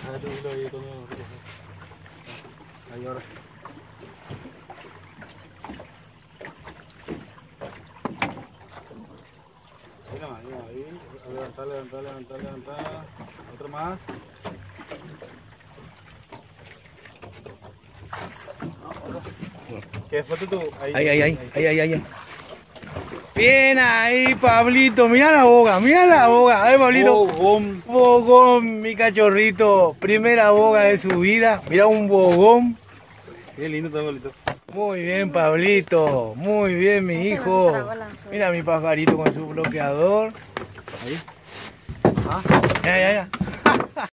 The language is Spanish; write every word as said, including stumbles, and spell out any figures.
Ahí ahora. Ahí nomás, ahí, ahí. Levantar, levantar, levantar, levantar. Otro más. ¿Qué foto tú? Ahí, Ahí, ahí, ahí, ahí, ahí, ahí. Bien ahí, Pablito. Mira la boga, mira la boga. A ver, Pablito. Bogón. Bogón, mi cachorrito. Primera boga de su vida. Mira un bogón. Qué lindo está, Pablito. Muy bien, Pablito. Muy bien, mi hijo. Mira mi pajarito con su bloqueador. Ahí. Ya, ya, ya.